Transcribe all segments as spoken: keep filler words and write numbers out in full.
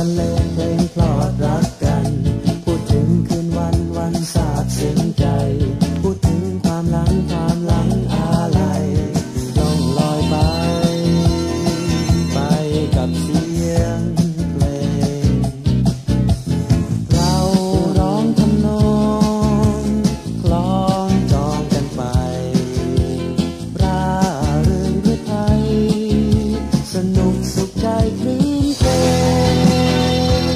รเลงเพลงพลอดรักกันพูดถึงคืนวันวันซาบซึ้งใจพูดถึงความหลังความหลังอะไรล่องลอยไปไปกับเสียงเพลงเราร้องทำนองคล้องจองกันไปร่าเริงด้วยไทยสนุกสุขใจคลื่นเพลง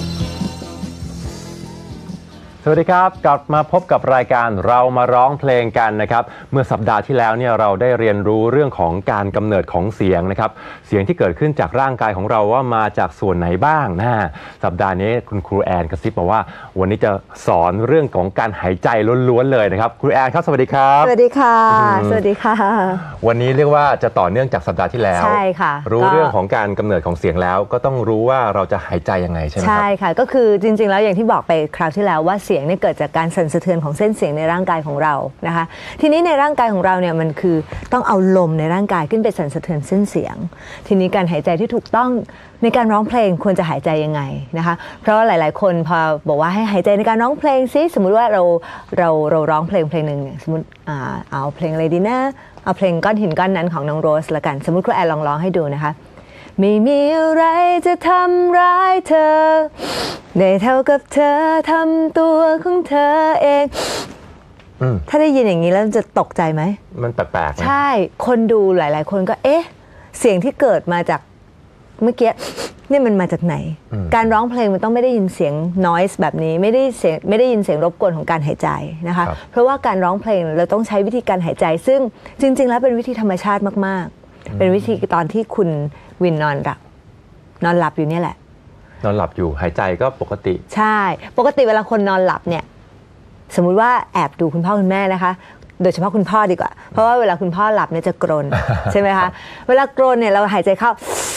สวัสดีครับกลับมาพบกับรายการเรามาร้องเพลงกันนะครับเมื่อสัปดาห์ที่แล้วเนี่ยเราได้เรียนรู้เรื่องของการกำเนิดของเสียงนะครับเสียงที่เกิดขึ้นจากร่างกายของเราว่ามาจากส่วนไหนบ้างนะสัปดาห์นี้คุณครูแอนกระซิบมาว่าวันนี้จะสอนเรื่องของการหายใจล้วนๆเลยนะครับครูแอนครับสวัสดีครับสวัสดีค่ะสวัสดีค่ะวันนี้เรียกว่าจะต่อเนื่องจากสัปดาห์ที่แล้วใช่ค่ะรู้เรื่องของการกำเนิดของเสียงแล้วก็ต้องรู้ว่าเราจะหายใจยังไงใช่ไหมครับใช่ค่ะก็คือจริงๆแล้วอย่างที่บอกไปคราวที่แล้วว่าเสียงเนี่ยเกิดจากการสั่นสะเทือนของเส้นเสียงในร่างกายของเรานะคะทีนี้ในร่างกายของเราเนี่ยมันคือต้องเอาลมในร่างกายขึ้นไปสั่นสะเทือนเส้นเสียงทีนี้การหายใจที่ถูกต้องในการร้องเพลงควรจะหายใจยังไงนะคะเพราะว่าหลายๆคนพอบอกว่าให้หายใจในการร้องเพลงซิสมมุติว่าเราเราเราร้องเพลงเพลงหนึ่งสมมติอ่าเอาเพลงอะไรดีนะเอาเพลงก้อนหินก้อนนั้นของน้องโรสละกันสมมติครูแอนลองร้องให้ดูนะคะไม่มีอะไรจะทำร้ายเธอได้เท่ากับเธอทำตัวของเธอเองถ้าได้ยินอย่างนี้แล้วจะตกใจไหมมันแปลกๆใช่คนดูหลายๆคนก็เอ๊ะเสียงที่เกิดมาจากเมื่อกี้นี่มันมาจากไหนการร้องเพลงมันต้องไม่ได้ยินเสียง noise แบบนี้ไม่ได้เสียงไม่ได้ยินเสียงรบกวนของการหายใจนะคะเพราะว่าการร้องเพลงเราต้องใช้วิธีการหายใจซึ่งจริงๆแล้วเป็นวิธีธรรมชาติมากๆเป็นวิธีตอนที่คุณวินนอนหลับนอนหลับอยู่เนี่ยแหละนอนหลับอยู่หายใจก็ปกติใช่ปกติเวลาคนนอนหลับเนี่ยสมมุติว่าแอบดูคุณพ่อคุณแม่นะคะโดยเฉพาะคุณพ่อดีกว่าเพราะว่าเวลาคุณพ่อหลับเนี่ยจะกรน ใช่ไหมคะเวลากรนเนี่ยเราหายใจเข้า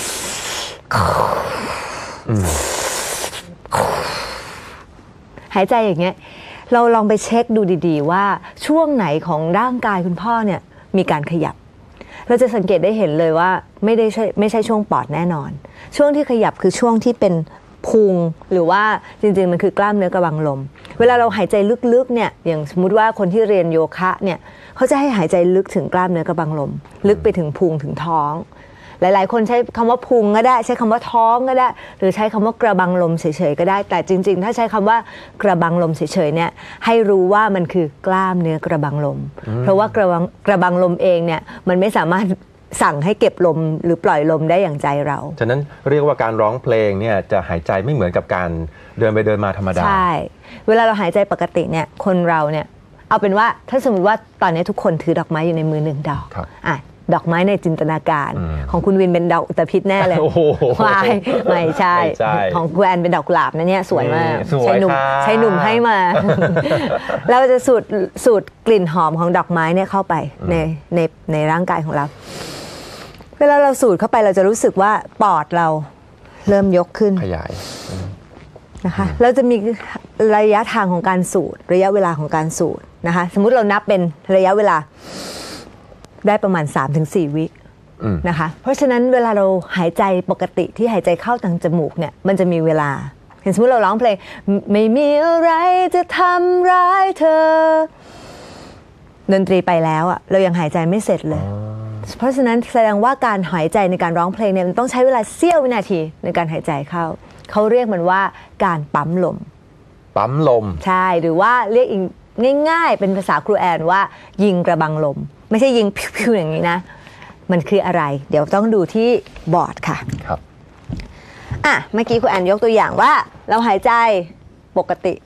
หายใจอย่างเงี้ยเราลองไปเช็คดูดีๆว่าช่วงไหนของร่างกายคุณพ่อเนี่ยมีการขยับเราจะสังเกตได้เห็นเลยว่าไม่ได้ใช่ไม่ใช่ช่วงปอดแน่นอนช่วงที่ขยับคือช่วงที่เป็นพุงหรือว่าจริงๆมันคือกล้ามเนื้อกระบังลมเวลาเราหายใจลึกๆเนี่ยอย่างสมมุติว่าคนที่เรียนโยคะเนี่ยเขาจะให้หายใจลึกถึงกล้ามเนื้อกระบังลมลึกไปถึงพุงถึงท้องหลายๆคนใช้คำว่าพุงก็ได้ใช้คำว่าท้องก็ได้หรือใช้คำว่ากระบังลมเฉยๆก็ได้แต่จริงๆถ้าใช้คำว่ากระบังลมเฉยๆเนี่ยให้รู้ว่ามันคือกล้ามเนื้อกระบังลมเพราะว่ากระบังกระบังลมเองเนี่ยมันไม่สามารถสั่งให้เก็บลมหรือปล่อยลมได้อย่างใจเราฉะนั้นเรียกว่าการร้องเพลงเนี่ยจะหายใจไม่เหมือนกับการเดินไปเดินมาธรรมดาใช่เวลาเราหายใจปกติเนี่ยคนเราเนี่ยเอาเป็นว่าถ้าสมมติว่าตอนนี้ทุกคนถือดอกไม้อยู่ในมือหนึ่งดอกอ่ะดอกไม้ในจินตนาการของคุณวินเป็นดอกอุตภิษแน่เลยไม่ไม่ใช่ของคุณแอนเป็นดอกกุหลาบนะเนี่ยสวยมากใช้หนุ่มใช้หนุ่มให้มาเราจะสูดสูดกลิ่นหอมของดอกไม้เนี่ยเข้าไปในในในร่างกายของเราเวลาเราสูดเข้าไปเราจะรู้สึกว่าปอดเราเริ่มยกขึ้นขยายนะคะเราจะมีระยะทางของการสูดระยะเวลาของการสูดนะคะสมมุติเรานับเป็นระยะเวลาได้ประมาณ สามถึงสี่ วินะคะเพราะฉะนั้นเวลาเราหายใจปกติที่หายใจเข้าทางจมูกเนี่ยมันจะมีเวลาเห็นสมมติเราร้องเพลงไม่มีอะไรจะทำร้ายเธอดนตรีไปแล้วอ่ะเรายังหายใจไม่เสร็จเลยเพราะฉะนั้นแสดงว่าการหายใจในการร้องเพลงเนี่ยมันต้องใช้เวลาเสี้ยววินาทีในการหายใจเข้าเขาเรียกมันว่าการปั๊มลมปั๊มลมใช่หรือว่าเรียกอีกง่ายๆเป็นภาษาครูแอนว่ายิงกระบังลมไม่ใช่ยิงพิวๆอย่างนี้นะมันคืออะไรเดี๋ยวต้องดูที่บอร์ดค่ะครับอ่ะเมื่อกี้ครูแอนยกตัวอย่างว่าเราหายใจปกติ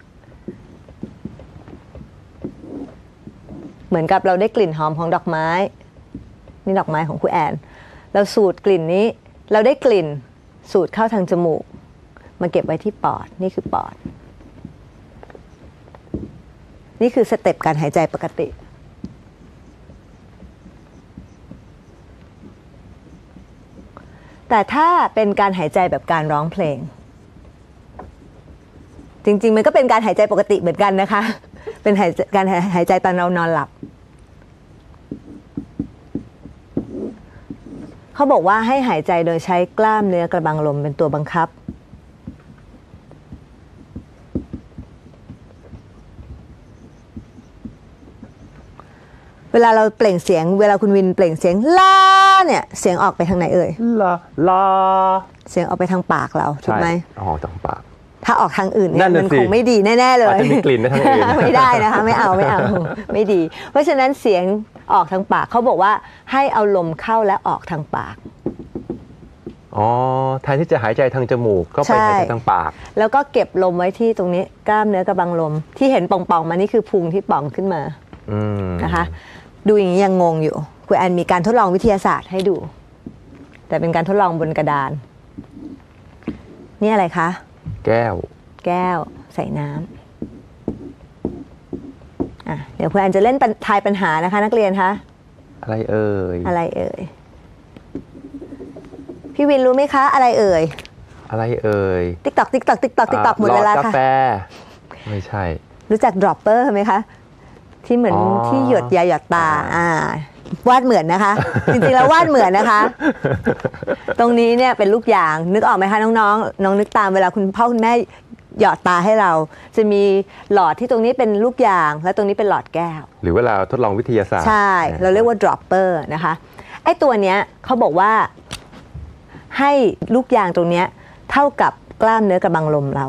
เหมือนกับเราได้กลิ่นหอมของดอกไม้นี่ดอกไม้ของครูแอนเราสูดกลิ่นนี้เราได้กลิ่นสูดเข้าทางจมูกมาเก็บไว้ที่ปอดนี่คือปอดนี่คือสเต็ปการหายใจปกติแต่ถ้าเป็นการหายใจแบบการร้องเพลงจริงๆมันก็เป็นการหายใจปกติเหมือนกันนะคะเป็นการหายใจตอนเรานอนหลับเขาบอกว่าให้หายใจโดยใช้กล้ามเนื้อกระบังลมเป็นตัวบังคับเวลาเราเปล่งเสียงเวลาคุณวินเปล่งเสียงลาเนี่ยเสียงออกไปทางไหนเอ่ยลาลาเสียงออกไปทางปากเราถูกไหมอ๋อทางปากถ้าออกทางอื่นเนี่ยนั่นน่ะมันสิคงไม่ดีแน่ๆเลยอาจจะมีกลิ่นในทางอื่นไม่ได้นะคะไม่เอาไม่เอาไม่ดี เพราะฉะนั้นเสียงออกทางปากเขาบอกว่าให้เอาลมเข้าและออกทางปากอ๋อแทนที่จะหายใจทางจมูกก็ไปใช่หายใจทางปากแล้วก็เก็บลมไว้ที่ตรงนี้กล้ามเนื้อกระบังลมที่เห็นป่องๆมานี่คือพุงที่ป่องขึ้นมาอืมนะคะดูอย่างนี้ยังงงอยู่คุณแอนมีการทดลองวิทยาศาสตร์ให้ดู แต่เป็นการทดลองบนกระดานนี่อะไรคะแก้วแก้วใส่น้ำอ่ะเดี๋ยวคุณแอนจะเล่นทายปัญหานะคะนักเรียนคะอะไรเอ่ยอะไรเอ่ยพี่วินรู้ไหมคะ อะไรเอ่ยอะไรเอ่ยติ๊กตอกติ๊กตอกติ๊กตอกติ๊กตอกหมดเวลาหลอดกาค่ะแฟไม่ใช่รู้จักดรอปเปอร์ไหมคะที่เหมือนอ๋อที่หยดยาหยอดตาอ่าวาดเหมือนนะคะ จริงๆแล้ววาดเหมือนนะคะ ตรงนี้เนี่ยเป็นลูกยางนึกออกไหมคะน้องๆน้องนึกตามเวลาคุณพ่อคุณแม่หยอดตาให้เรา จะมีหลอดที่ตรงนี้เป็นลูกยางและตรงนี้เป็นหลอดแก้วหรือเวลาทดลองวิทยาศาสตร์ใช่เราเรียกว่า dropper นะคะไอ้ตัวเนี้ยเขาบอกว่าให้ลูกยางตรงเนี้ยเท่ากับกล้ามเนื้อกระบังลมเรา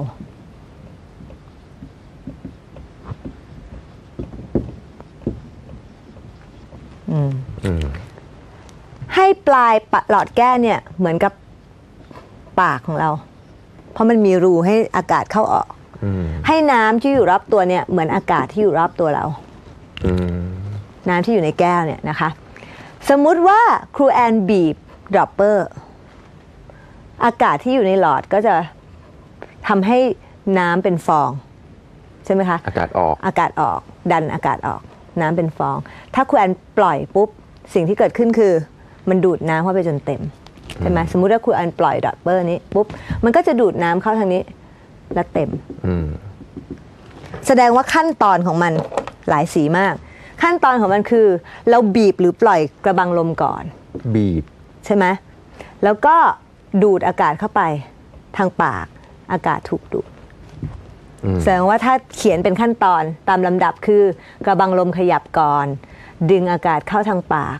อืมอืมให้ปลายหลอดแก้วเนี่ยเหมือนกับปากของเรา เพราะมันมีรูให้อากาศเข้าออกอืมให้น้ำที่อยู่รอบตัวเนี่ยเหมือนอากาศที่อยู่รอบตัวเราอืมน้ำที่อยู่ในแก้วเนี่ยนะคะสมมุติว่าครูแอนบีบดรอปเปอร์อากาศที่อยู่ในหลอดก็จะทำให้น้ำเป็นฟองใช่ไหมคะอากาศออกอากาศออกดันอากาศออกน้ำเป็นฟอง ถ้าครูแอนปล่อยปุ๊บสิ่งที่เกิดขึ้นคือมันดูดน้ำเข้าไปจนเต็มใช่ไหมสมมุติว่าครูแอนปล่อยดรอปเปอร์นี้ปุ๊บมันก็จะดูดน้ำเข้าทางนี้และเต็มอืมแสดงว่าขั้นตอนของมันหลายสีมาก ขั้นตอนของมันคือเราบีบหรือปล่อยกระบังลมก่อนบีบใช่ไหมแล้วก็ดูดอากาศเข้าไปทางปากอากาศถูกดูดอืมแสดงว่าถ้าเขียนเป็นขั้นตอนตามลำดับคือกระบังลมขยับก่อน ดึงอากาศเข้าทางปาก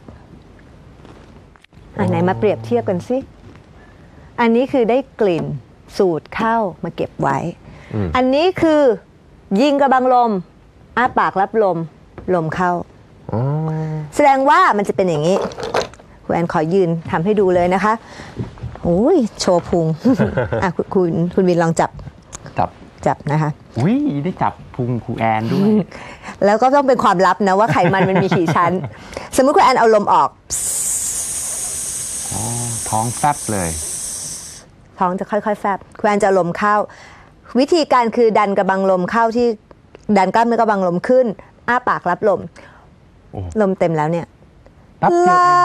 อันไหนมาเปรียบเทียบกันสิอันนี้คือได้กลิ่นสูดเข้ามาเก็บไว้อืมอันนี้คือยิงกระบังลมอ้าปากรับลมลมเข้าอ๋อแสดงว่ามันจะเป็นอย่างนี้คุณแอนขอยืนทำให้ดูเลยนะคะโอ้ยโชว์พุง อ่ะคุณคุณคุณวินลองจับจับจับนะคะอุ้ยได้จับพุงครูแอนด้วยแล้วก็ต้องเป็นความลับนะว่าไขมันมันมีกี่ชั้น สมมุติคุณแอนเอาลมออกอ๋อ ท้องแฟบเลยท้องจะค่อยๆแฟบคุณแอนจะเอาลมเข้า วิธีการคือดันกระบังลมเข้าที่ดันกล้ามเนื้อกระบังลมขึ้น อ้าปากรับลมโอ้ลมเต็มแล้วเนี่ยแป๊บเดียวเอง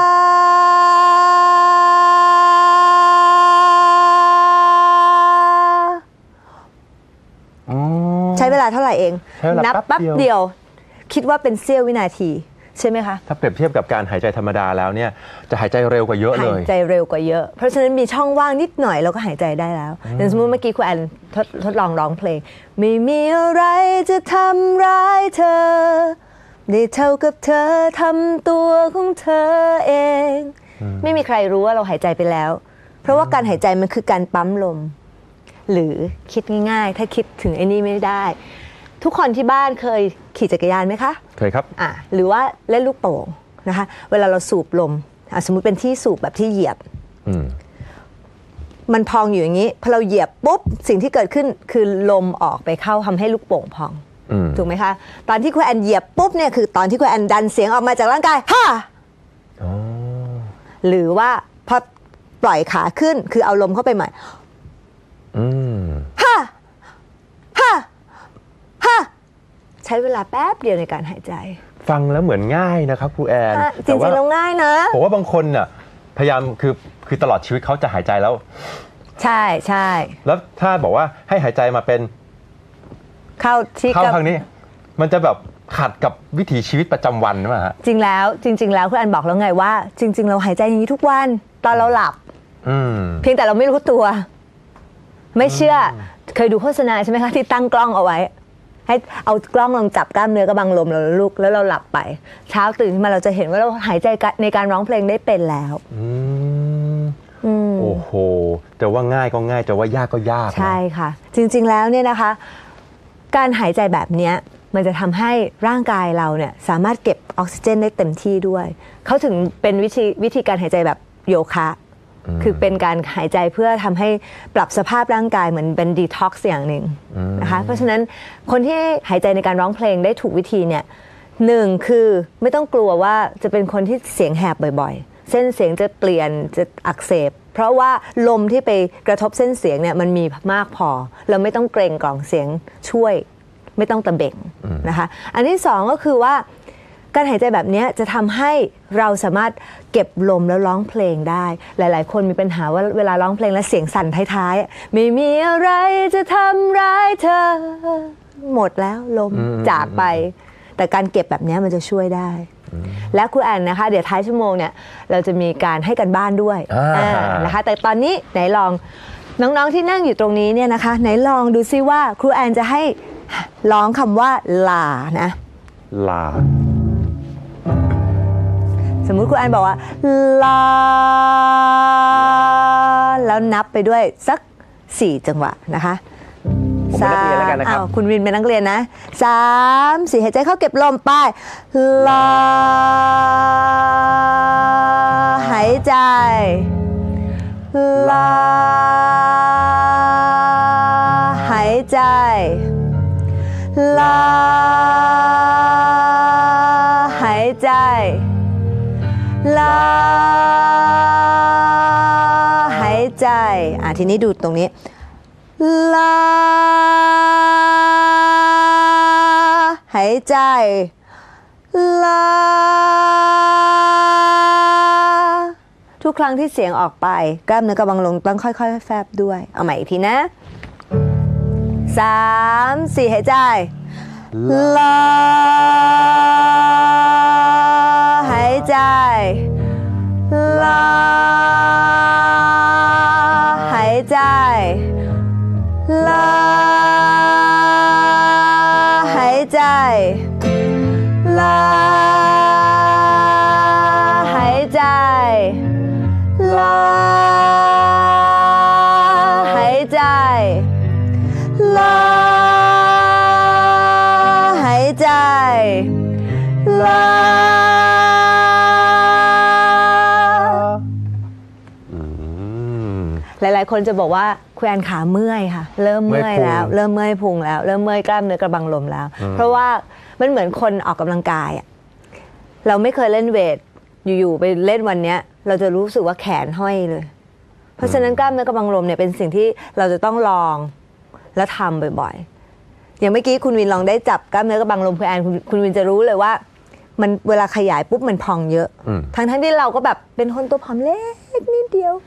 อ๋อใช้เวลาเท่าไหร่เองใช้เวลานับแป๊แป๊บบ เดียวเดียว คิดว่าเป็นเสี้ยววินาทีใช่ไหมคะถ้าเปรียบเทียบกับการหายใจธรรมดาแล้วเนี่ยจะหายใจเร็วกว่าเยอะเลหาย ยใจเร็วกว่าเยอะ เพราะฉะนั้นมีช่องว่างนิดหน่อยเราก็หายใจได้แล้วอย่างสมมติเมื่อกี้คุณแอนทดทดลองร้องเพลง ไม่มีอะไรจะทำร้ายเธอ ได้เท่ากับเธอทำตัวของเธอเอง ไม่มีใครรู้ว่าเราหายใจไปแล้ว เพราะว่าการหายใจมันคือการปั๊มลม หรือคิดง่ายๆ ถ้าคิดถึงไอ้นี่ไม่ได้ ทุกคนที่บ้านเคยขี่จักรยานไหมคะเคยครับอ่ะหรือว่าเล่นลูกโป่งนะคะเวลาเราสูบลมอ่ะสมมุติเป็นที่สูบแบบที่เหยียบอืมมันพองอยู่อย่างนี้พอเราเหยียบปุ๊บสิ่งที่เกิดขึ้นคือลมออกไปเข้าทำให้ลูกโป่งพองอืมถูกไหมคะตอนที่คุณแอนเหยียบปุ๊บเนี่ยคือตอนที่คุณแอนดันเสียงออกมาจากร่างกายฮ่าอ๋อหรือว่าพอปล่อยขาขึ้นคือเอาลมเข้าไปใหม่อืมฮ่าฮ่าฮ่าใช้เวลาแป๊บเดียวในการหายใจฟังแล้วเหมือนง่ายนะครับครูแอนอ่ะจแต่ริว่างๆแล้วง่ายนะผมว่าบางคนน่ะพยายามคือคือตลอดชีวิตเขาจะหายใจแล้วใช่ใช่แล้วถ้าบอกว่าให้หายใจมาเป็นเข้าที่เข้ากับทางนี้ มันจะแบบขัดกับวิถีชีวิตประจำวันใช่ไหมฮะจริงแล้วจริง ๆ แล้วคุณแอนบอกแล้วไงว่า จริง ๆ เราหายใจอย่างนี้ทุกวันตอนเราหลับอืมเพียงแต่เราไม่รู้ตัว ไม่เชื่อเคยดูโฆษณาใช่ไหมคะที่ตั้งกล้องเอาไว้ให้เอากล้องลองจับกล้ามเนื้อกระบังลมเราลุกแล้วเราหลับไปเช้าตื่นขึ้นมาเราจะเห็นว่าเราหายใจในการร้องเพลงได้เป็นแล้วโอ้โหจะว่าง่ายก็ง่ายจะว่ายากก็ยากใช่ค่ะจริงๆแล้วเนี่ยนะคะการหายใจแบบนี้มันจะทำให้ร่างกายเราเนี่ยสามารถเก็บออกซิเจนได้เต็มที่ด้วยเขาถึงเป็นวิธีวิธีการหายใจแบบโยคะคือเป็นการหายใจเพื่อทำให้ปรับสภาพร่างกายเหมือนเป็นดีท็อกซ์อย่างหนึ่งนะคะเพราะฉะนั้นคนที่หายใจในการร้องเพลงได้ถูกวิธีเนี่ยหนึ่งคือไม่ต้องกลัวว่าจะเป็นคนที่เสียงแหบบ่อยๆเส้นเสียงจะเปลี่ยนจะอักเสบเพราะว่าลมที่ไปกระทบเส้นเสียงเนี่ยมันมีมากพอเราไม่ต้องเกรงกล่องเสียงช่วยไม่ต้องตะเบ่งนะคะอันที่สองก็คือว่าการหายใจแบบนี้จะทำให้เราสามารถเก็บลมแล้วร้องเพลงได้หลายๆคนมีปัญหาว่าเวลาร้องเพลงแล้วเสียงสั่นท้ายๆไม่มีอะไรจะทำร้ายเธอหมดแล้วลมจากไปแต่การเก็บแบบนี้มันจะช่วยได้และครูแอนนะคะเดี๋ยวท้ายชั่วโมงเนี่ยเราจะมีการให้กันบ้านด้วยนะคะแต่ตอนนี้ไหนลองน้องๆที่นั่งอยู่ตรงนี้เนี่ยนะคะไหนลองดูซิว่าครูแอนจะให้ร้องคำว่าลานะลาสมมุติครูแอนบอกว่าลาแล้วนับไปด้วยสักสี่จังหวะนะคะผมเป็นนักเรียนแล้วกันนะครับคุณวินเป็นนักเรียนนะสามสี่หายใจเข้าเก็บลมไปลาหายใจลาหายใจลาหายใจลาหายใจอ่ะทีนี้ดูตรงนี้ลาหายใจลาทุกครั้งที่เสียงออกไปกล้ามเนื้อกระบังลมต้องค่อยๆแฟบด้วยเอาใหม่อีกทีนะสามสี่หายใจลาหายใจลาหายใจลาหายใจลาหายใจลาหายใจลาหายใจลาหลายๆคนจะบอกว่าครูแอนขาเมื่อยค่ะเริ่มเมื่อยแล้วเริ่มเมื่อยพุงแล้วเริ่มเมื่อยกล้ามเนื้อกระบังลมแล้วเพราะว่ามันเหมือนคนออกกำลังกายอ่ะเราไม่เคยเล่นเวทอยู่ๆไปเล่นวันนี้เราจะรู้สึกว่าแขนห้อยเลยเพราะฉะนั้นกล้ามเนื้อกระบังลมเนี่ยเป็นสิ่งที่เราจะต้องลองและทำบ่อยๆอย่างเมื่อกี้คุณวินลองได้จับกล้ามเนื้อกระบังลมครูแอนคุณวินจะรู้เลยว่ามันเวลาขยายปุ๊บมันพองเยอะทั้งทั้งที่เราก็แบบเป็นคนตัวผอมเล็กนิดเดียว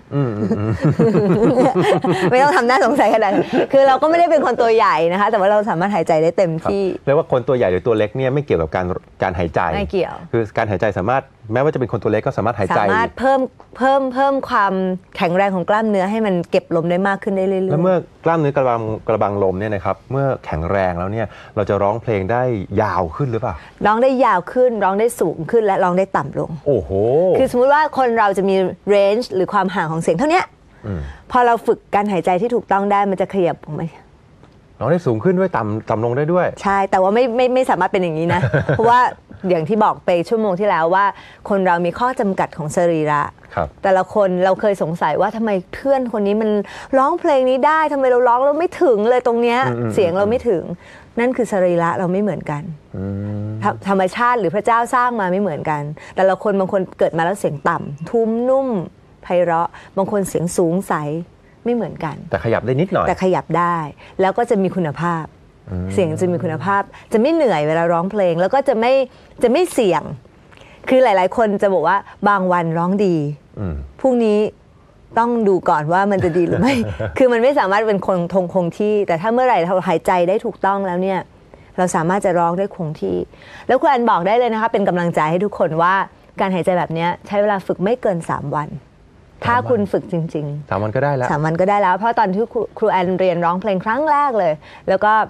ไม่ต้องทำหน้าสงสัยขนาดนั้นคือเราก็ไม่ได้เป็นคนตัวใหญ่นะคะแต่ว่าเราสามารถหายใจได้เต็มที่เรียกว่าคนตัวใหญ่หรือตัวเล็กเนี่ยไม่เกี่ยวกับการการหายใจไม่เกี่ยวคือการหายใจสามารถแม้ว่าจะเป็นคนตัวเล็กก็สามารถหายใจสามารถเพิ่มเพิ่มเพิ่มความแข็งแรงของกล้ามเนื้อให้มันเก็บลมได้มากขึ้นได้เรื่อยๆแล้วเมื่อกล้ามเนื้อกระบังกระบังลมเนี่ยนะครับเมื่อแข็งแรงแล้วเนี่ยเราจะร้องเพลงได้ยาวขึ้นหรือเปล่าร้องได้ยาวขึ้นร้องได้สูงขึ้นและร้องได้ต่ำลงโอ้โหคือสมมุติว่าคนเราจะมีเรนจ์หรือความห่างของเสียงเท่านี้พอเราฝึกการหายใจที่ถูกต้องได้มันจะขยับออกมาร้องได้สูงขึ้นด้วยต่ำต่ำลงได้ด้วยใช่แต่ว่าไม่ไม่ไม่สามารถเป็นอย่างนี้นะ เพราะว่าอย่างที่บอกไปชั่วโมงที่แล้วว่าคนเรามีข้อจำกัดของสรีระแต่ละคนเราเคยสงสัยว่าทำไมเพื่อนคนนี้มันร้องเพลงนี้ได้ทำไมเราร้องแล้วไม่ถึงเลยตรงเนี้ยเสียงเราไม่ถึงนั่นคือสรีระเราไม่เหมือนกันธรรมชาติหรือพระเจ้าสร้างมาไม่เหมือนกันแต่ละคนบางคนเกิดมาแล้วเสียงต่ำทุ้มนุ่มไพเราะบางคนเสียงสูงใสไม่เหมือนกันแต่ขยับได้นิดหน่อยแต่ขยับได้แล้วก็จะมีคุณภาพเสียงจะมีคุณภาพจะไม่เหนื่อยเวลาร้องเพลงแล้วก็จะไม่จะไม่เสี่ยงคือหลายๆคนจะบอกว่าบางวันร้องดีพรุ่งนี้ต้องดูก่อนว่ามันจะดีหรือไม่ คือมันไม่สามารถเป็นคงทงคงที่แต่ถ้าเมื่อไหร่เราหายใจได้ถูกต้องแล้วเนี่ยเราสามารถจะร้องได้คงที่แล้วครูแอนบอกได้เลยนะคะเป็นกำลังใจให้ทุกคนว่าการหายใจแบบนี้ใช้เวลาฝึกไม่เกินสามวันถ้าคุณฝึกจริงๆสามวันก็ได้แล้วสามวันก็ได้แล้วเพราะตอนที่ครูแอนเรียนร้องเพลงครั้งแรกเลยแล้วก็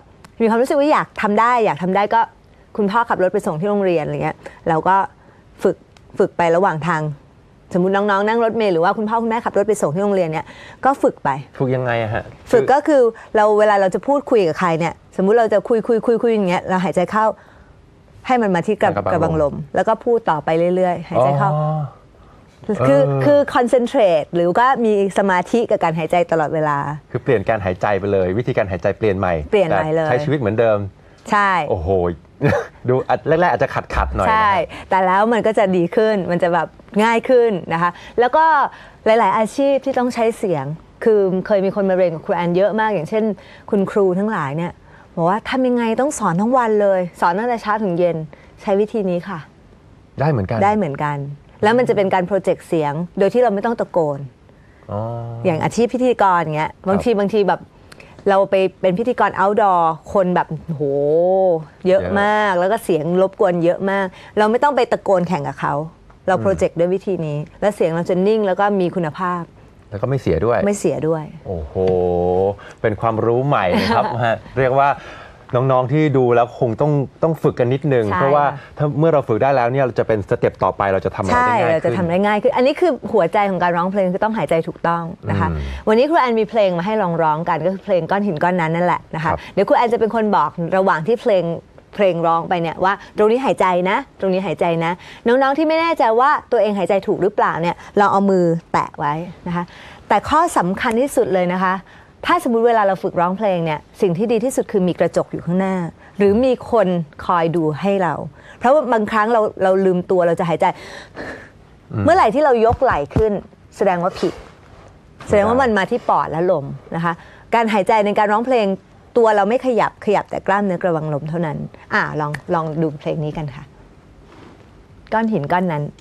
มีความรู้สึกว่าอยากทำได้อยากทำได้ก็คุณพ่อขับรถไปส่งที่โรงเรียนอะไรเงี้ยเราก็ฝึกฝึกไประหว่างทางสมมุติน้องๆนั่งรถเมล์หรือว่าคุณพ่อคุณแม่ขับรถไปส่งที่โรงเรียนเนี่ยก็ฝึกไปฝึกยังไงอะฮะฝึกก็คือเราเวลาเราจะพูดคุยกับใครเนี่ยสมมุติเราจะคุยคุยคุยคุยอย่างเงี้ยเราหายใจเข้าให้มันมาที่กระกระบังลมแล้วก็พูดต่อไปเรื่อยๆหายใจเข้าคือคือคอนเซนเทรตหรือก็มีสมาธิกับการหายใจตลอดเวลาคือเปลี่ยนการหายใจไปเลยวิธีการหายใจเปลี่ยนใหม่เปลี่ยนใหม่เลยใช้ชีวิตเหมือนเดิมใช่โอ้โหดูแรกๆอาจจะขัดๆหน่อยใช่แต่แล้วมันก็จะดีขึ้นมันจะแบบง่ายขึ้นนะคะแล้วก็หลายๆอาชีพที่ต้องใช้เสียงคือเคยมีคนมาเรียนกับครูแอนเยอะมากอย่างเช่นคุณครูทั้งหลายเนี่ยบอกว่าทำยังไงต้องสอนทั้งวันเลยสอนตั้งแต่เช้าถึงเย็นใช้วิธีนี้ค่ะได้เหมือนกันได้เหมือนกันแล้วมันจะเป็นการโปรเจกต์เสียงโดยที่เราไม่ต้องตะโกนอ, อย่างอาชีพพิธีกรอย่างเงี้ยบางทีบางทีแบบเราไปเป็นพิธีกร outdoor คนแบบโหเยอะมากแล้วก็เสียงรบกวนเยอะมากเราไม่ต้องไปตะโกนแข่งกับเขาเราโปรเจกต์ด้วยวิธีนี้แล้วเสียงเราจะนิ่งแล้วก็มีคุณภาพแล้วก็ไม่เสียด้วยไม่เสียด้วยโอ้โหเป็นความรู้ใหม่นะครับ เรียกว่าน้องๆที่ดูแล้วคงต้องต้องฝึกกันนิดนึงเพราะว่าถ้าเมื่อเราฝึกได้แล้วเนี่ยเราจะเป็นสเต็ปต่อไปเราจะทำอะไรได้ง่ายขึ้นใช่เราจะทำได้ง่ายขึ้นอันนี้คือหัวใจของการร้องเพลงคือต้องหายใจถูกต้องนะคะวันนี้ครูแอนมีเพลงมาให้ลองร้องกันก็คือเพลงก้อนหินก้อนนั้นนั่นแหละนะคะเดี๋ยวครูแอนจะเป็นคนบอกระหว่างที่เพลงเพลงร้องไปเนี่ยว่าตรงนี้หายใจนะตรงนี้หายใจนะน้องๆที่ไม่แน่ใจว่าตัวเองหายใจถูกหรือเปล่าเนี่ยลองเอามือแตะไว้นะคะแต่ข้อสำคัญที่สุดเลยนะคะถ้าสมมุติเวลาเราฝึกร้องเพลงเนี่ยสิ่งที่ดีที่สุดคือมีกระจกอยู่ข้างหน้าหรือมีคนคอยดูให้เราเพราะว่าบางครั้งเราเราลืมตัวเราจะหายใจเมื่อไหร่ที่เรายกไหล่ขึ้นแสดงว่าผิดแสดงว่ามันมาที่ปอดและลมนะคะการหายใจในการร้องเพลงตัวเราไม่ขยับขยับแต่กล้ามเนื้อกระบังลมเท่านั้นอ่าลองลองดูเพลงนี้กันค่ะก้อนหินก้อนนั้น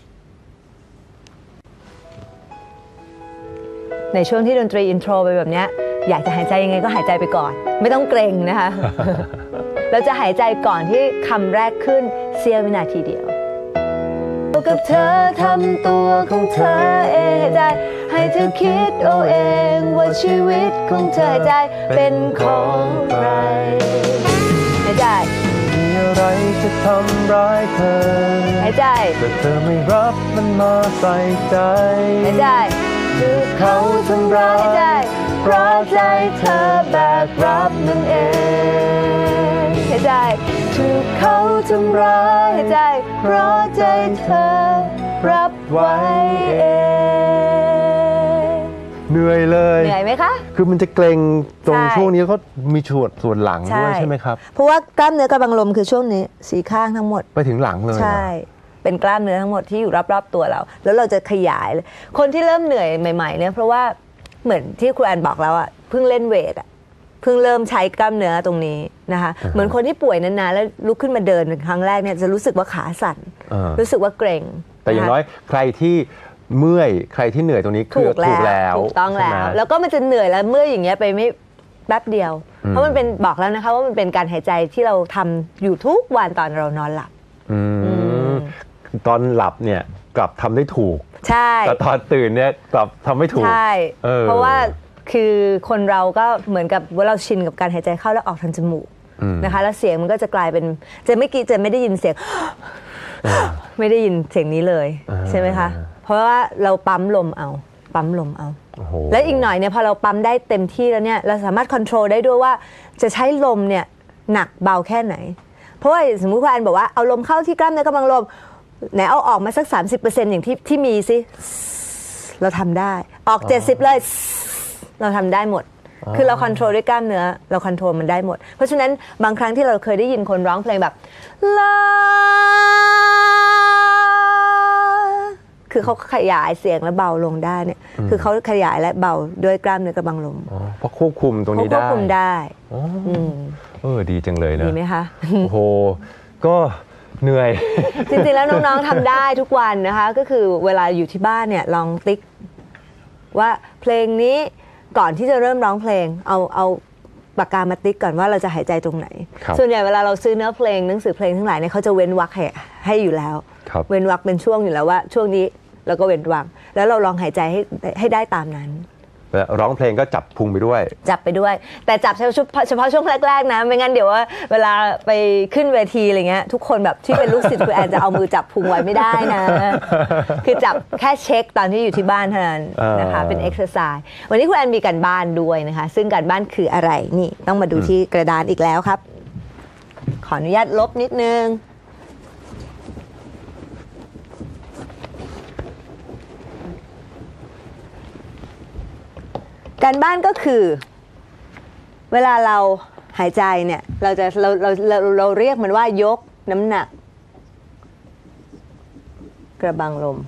ในช่วงที่ดนตรีอินโทรไปแบบนี้อยากจะหายใจยังไงก็หายใจไปก่อนไม่ต้องเกรงนะคะ เราจะหายใจก่อนที่คำแรกขึ้นเสี้ยววินาทีเดียวกับเธอทำตัวของเธอเองหายใจให้เธอคิดเอาเองว่าชีวิตของเธอหายใจเป็นของใครหายใจมีอะไรจะทำร้ายเธอหายใจแต่เธอไม่รับมันมาใส่ใจหายใจคือเขาทำร้ายหายใจเพราะใจเธอแบกรับนั่นเองหายใจถูกเขาทำร้ายหายใจเพราะใจเธอรับไว้เองเหนื่อยเลยเหนื่อยไหมคะคือมันจะเกร็งตรงช่วงนี้เขามีส่วนส่วนหลังด้วยใช่ไหมครับเพราะว่ากล้ามเนื้อกระบังลมคือช่วงนี้สีข้างทั้งหมดไปถึงหลังเลยใช่เป็นกล้ามเนื้อทั้งหมดที่อยู่รอบๆตัวเราแล้วเราจะขยายเลยคนที่เริ่มเหนื่อยใหม่ๆเนี่ยเพราะว่าเหมือนที่ครูแอนบอกแล้วอะเพิ่งเล่นเวทอะเพิ่งเริ่มใช้กล้ามเนื้อตรงนี้นะคะ uh-huh. เหมือนคนที่ป่วยนานๆแล้วลุกขึ้นมาเดินครั้งแรกเนี่ยจะรู้สึกว่าขาสั่น uh-huh. รู้สึกว่าเกร็งแต่อย่างน้อยใครที่เมื่อยใครที่เหนื่อยตรงนี้คือถูกแล้วถูกต้องแล้วแล้วก็มันจะเหนื่อยแล้วเมื่อยอย่างเงี้ยไปไม่แป๊บเดียวเพราะมันเป็นบอกแล้วนะคะว่ามันเป็นการหายใจที่เราทำอยู่ทุกวันตอนเรานอนหลับตอนหลับเนี่ยกลับทำได้ถูกใช่แต่ตอนตื่นเนี่ยกลับทำไม่ถูกใช่เ, เพราะว่าคือคนเราก็เหมือนกับว่าเราชินกับการหายใจเข้าและออกทางจมูกนะคะแล้วเสียงมันก็จะกลายเป็นจะไม่กี่จะไม่ได้ยินเสียง ไม่ได้ยินเสียงนี้เลยใช่ไหมคะเพราะว่าเราปั๊มลมเอาปั๊มลมเอาและอีกหน่อยเนี่ยพอเราปั๊มได้เต็มที่แล้วเนี่ยเราสามารถควบคุมได้ด้วยว่าจะใช้ลมเนี่ยหนักเบาแค่ไหนเพราะว่าสมมุติคุณอันบอกว่าเอาลมเข้าที่กล้ามเนื้อกำลังลมไหนเอาออกมาสัก สามสิบเปอร์เซ็นต์ อย่างที่ที่มีสิเราทำได้ออกเจ็ดสิบเลยเราทำได้หมดคือเราควบคุมด้วยกล้ามเนื้อเราควบคุมมันได้หมดเพราะฉะนั้นบางครั้งที่เราเคยได้ยินคนร้องเพลงแบบลาคือเขาขยายเสียงและเบาลงได้เนี่ยคือเขาขยายและเบาด้วยกล้ามเนื้อกระบังลมเพราะควบคุมตรงนี้ได้ควบคุมได้เออดีจังเลยนะดีไหมคะโอ้โหก็เหนื่อยจริงๆแล้วน้องๆทำได้ทุกวันนะคะก็คือเวลาอยู่ที่บ้านเนี่ยลองติ๊กว่าเพลงนี้ก่อนที่จะเริ่มร้องเพลงเอาเอาปากกามาติ๊กก่อนว่าเราจะหายใจตรงไหนส่วนใหญ่เวลาเราซื้อเนื้อเพลงหนังสือเพลงทั้งหลายเนี่ยเขาจะเว้นวรรคให้ให้อยู่แล้วเว้นวรรคเป็นช่วงอยู่แล้วว่าช่วงนี้เราก็เว้นวรรคแล้วเราลองหายใจให้ให้ได้ตามนั้นร้องเพลงก็จับพุงไปด้วยจับไปด้วยแต่จับเฉพาะเฉพาะช่วงแรกๆนะไม่งั้นเดี๋ยวว่าเวลาไปขึ้นเวทีอะไรเงี้ยทุกคนแบบที่เป็นลูกศิษย์คุณแอนจะเอามือจับพุงไว้ไม่ได้นะคือจับแค่เช็คตอนที่อยู่ที่บ้านเท่านั้นนะคะเป็นเอ็กซ์ไซส์วันนี้คุณแอนมีการบ้านด้วยนะคะซึ่งการบ้านคืออะไรนี่ต้องมาดูที่กระดานอีกแล้วครับขออนุญาตลบนิดนึงการบ้านก็คือเวลาเราหายใจเนี่ยเราจะเราเราเราเราเรียกมันว่ายกน้ำหนักกระบังลม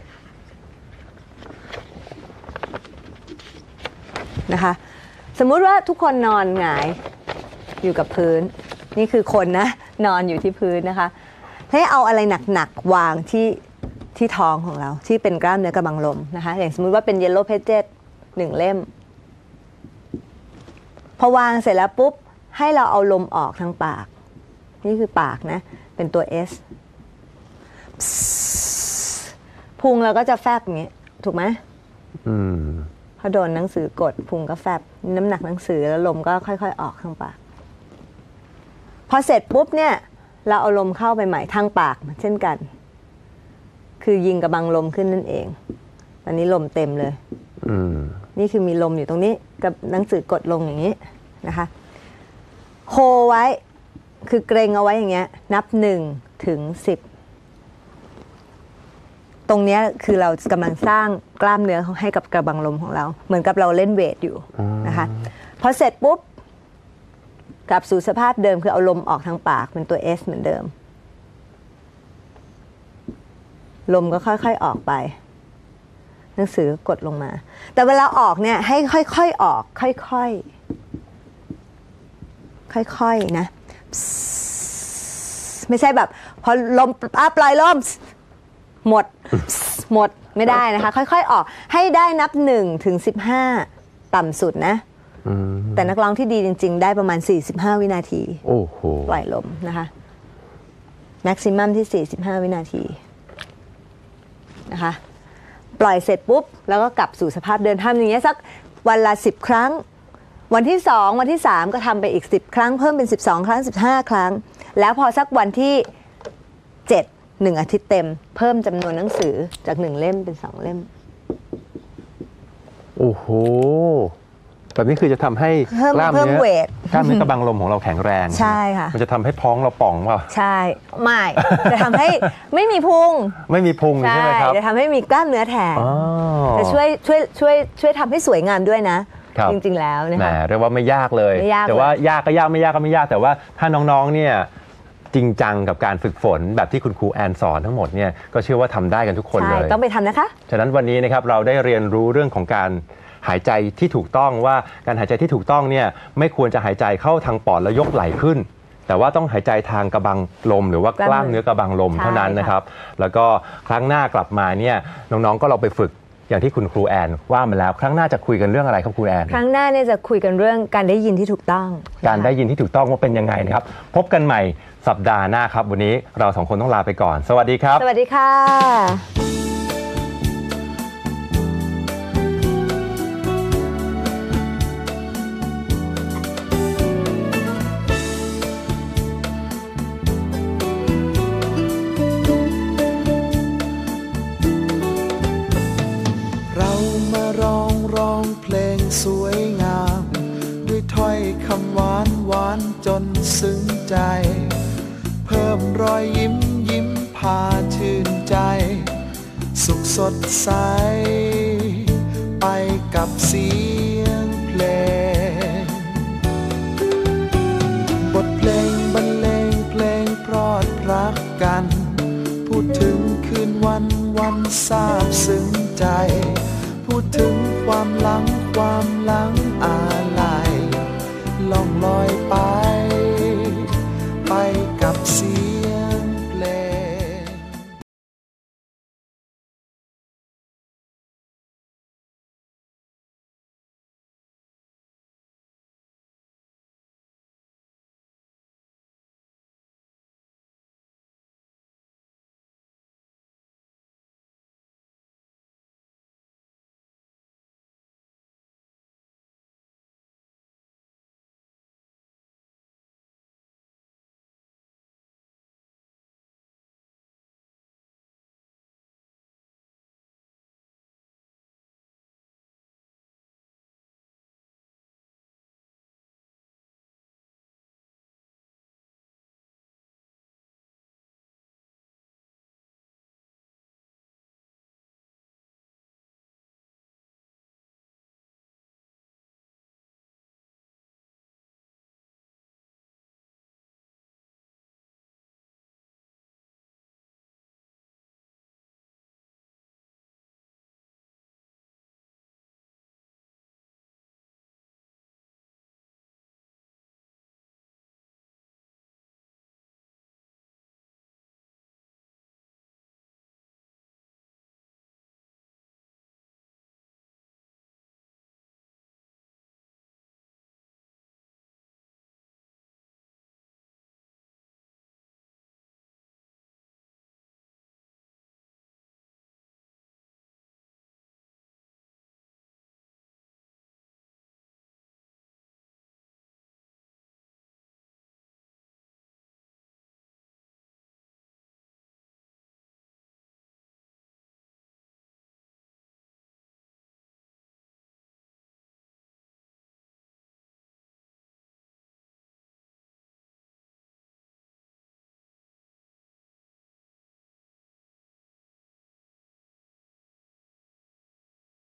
นะคะสมมุติว่าทุกคนนอนหงายอยู่กับพื้นนี่คือคนนะนอนอยู่ที่พื้นนะคะให้เอาอะไรหนักๆวางที่ที่ท้องของเราที่เป็นกล้ามเนื้อกระบังลมนะคะอย่างสมมุติว่าเป็น Yellow Pages หนึ่งเล่มพอวางเสร็จแล้วปุ๊บให้เราเอาลมออกทางปากนี่คือปากนะเป็นตัว S พุงเราก็จะแฟบอย่างนี้ถูกไหมอืมพอโดนหนังสือกดพุงก็แฟบน้ำหนักหนังสือแล้วลมก็ค่อยๆออกทางปากพอเสร็จปุ๊บเนี่ยเราเอาลมเข้าไปใหม่ทางปากเช่นกันคือยิงกระบังลมขึ้นนั่นเองตอนนี้ลมเต็มเลยอืมนี่คือมีลมอยู่ตรงนี้กับหนังสือกดลงอย่างนี้นะคะโฮไว้คือเกรงเอาไว้อย่างเงี้ยนับหนึ่งถึงสิบตรงนี้คือเรากำลังสร้างกล้ามเนื้อให้กับกระบังลมของเราเหมือนกับเราเล่นเวทอยู่นะคะพอเสร็จปุ๊บกลับสู่สภาพเดิมคือเอาลมออกทางปากเป็นตัว S เหมือนเดิมลมก็ค่อยๆออกไปหนังสือกดลงมาแต่เวลาออกเนี่ยให้ค่อยๆออกค่อยๆค่อยๆนะไม่ใช่แบบพอลมปล่อยลมหมดหมดไม่ได้นะคะค่อยๆออกให้ได้นับหนึ่งถึงสิบห้าต่ำสุดนะแต่นักร้องที่ดีจริงๆได้ประมาณสี่สิบห้าวินาทีโอ้โหปล่อยลมนะคะแม็กซิมัมที่สี่สิบห้าวินาทีนะคะปล่อยเสร็จปุ๊บแล้วก็กลับสู่สภาพเดิมทำอย่างเงี้ยสักวันละสิบครั้งวันที่สองวันที่สามก็ทำไปอีกสิบครั้งเพิ่มเป็นสิบสองครั้งสิบห้าครั้งแล้วพอสักวันที่เจ็ดหนึ่งอาทิตย์เต็มเพิ่มจำนวนหนังสือจากหนึ่งเล่มเป็นสองเล่มโอ้โหแบบนี้คือจะทำให้กล้ามเนื้อกล้ามเนื้อกระบังลมของเราแข็งแรงใช่ค่ะมันจะทำให้ท้องเราป่องเปล่าใช่ไม่จะทำให้ไม่มีพุงไม่มีพุงใช่ไหมครับจะทำให้มีกล้ามเนื้อแทนจะช่วยช่วยช่วยช่วยทำให้สวยงามด้วยนะจริงๆแล้วนะคะเรียกว่าไม่ยากเลยแต่ว่ายากก็ยากไม่ยากก็ไม่ยากแต่ว่าถ้าน้องๆเนี่ยจริงจังกับการฝึกฝนแบบที่คุณครูแอนสอนทั้งหมดเนี่ยก็เชื่อว่าทำได้กันทุกคนเลยต้องไปทำนะคะฉะนั้นวันนี้นะครับเราได้เรียนรู้เรื่องของการหายใจที่ถูกต้องว่าการหายใจที่ถูกต้องเนี่ยไม่ควรจะหายใจเข้าทางปอดแล้วยกไหล่ขึ้นแต่ว่าต้องหายใจทางกระบังลมหรือว่ากล้ามเนื้อกระบังลมเท่านั้นนะครับแล้วก็ครั้งหน้ากลับมาเนี่ยน้องๆก็เราไปฝึกอย่างที่คุณครูแอนว่ามาแล้วครั้งหน้าจะคุยกันเรื่องอะไรครับครูแอนครั้งหน้าเนี่ยจะคุยกันเรื่องการได้ยินที่ถูกต้องการได้ยินที่ถูกต้องว่าเป็นยังไงนะครับพบกันใหม่สัปดาห์หน้าครับวันนี้เราสองคนต้องลาไปก่อนสวัสดีครับสวัสดีค่ะสวยงามด้วยถ้อยคำหวานหวานจนซึ้งใจเพิ่มรอยยิ้มยิ้มพาชื่นใจสุขสดใสไปกับเสียงเพลงบทเพลงบรรเลงเพลงพรอดรักกันพูดถึงคืนวันวันซาบซึ้งใจ